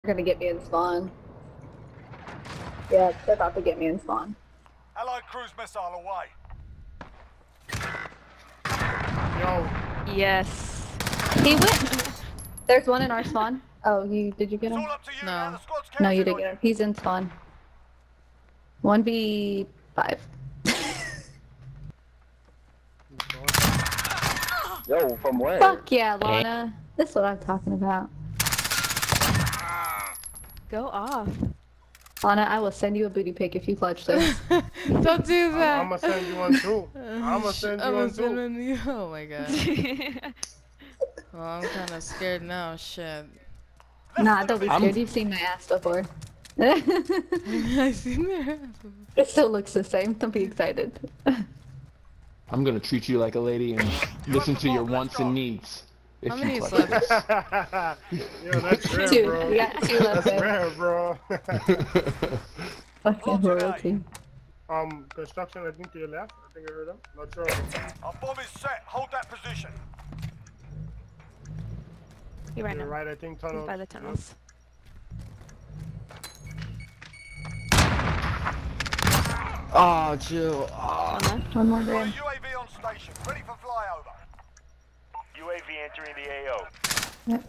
They're gonna get me in spawn. Yeah, they're about to get me in spawn. Allied cruise missile away. Yo. Yes. He went. There's one in our spawn. Oh, did you get It's him? all up to you No. now. The squad's No, you counting didn't on get him. He's in spawn. 1v5. Yo, from where? Fuck yeah, Lana. That's what I'm talking about. Go off. Lana, I will send you a booty pic if you clutch this. Don't do that. I'm gonna send you one too. I'm gonna send you one too. Oh my god. Well, I'm kind of scared now. Shit. Nah, don't be scared. You've seen my ass before. I seen that. It still looks the same. Don't be excited. I'm gonna treat you like a lady and listen to your wants and needs. If How you many clutch slugs? this. Yo, that's rare, Two. bro. We got two left That's there. rare, bro. Fucking royalty. Construction, I think to your left. I think I heard him. Not sure. Our bomb is set. Hold that position. You're right To your now. right, I think He's tunnel. by the tunnels. Oh, chill. Oh. One more Got a grand. UAV on station. Ready for flyover. UAV entering the AO. Yep.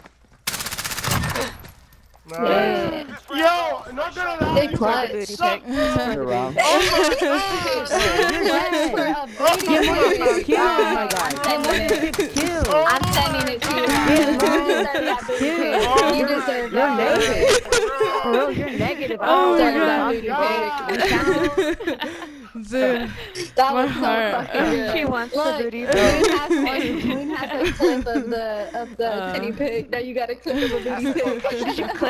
Nice. Yeah. Yo, not gonna lie. Big clutch. Suck, bro. Turn around. I'm sending it to you. You deserve that. Bro, you're negative. Oh my Deserve god. that booty pic. Dude. That My was so heart. fucking good. She wants Look, the booty Moon has a clip of the titty pic. Now you got a clip of the booty pic.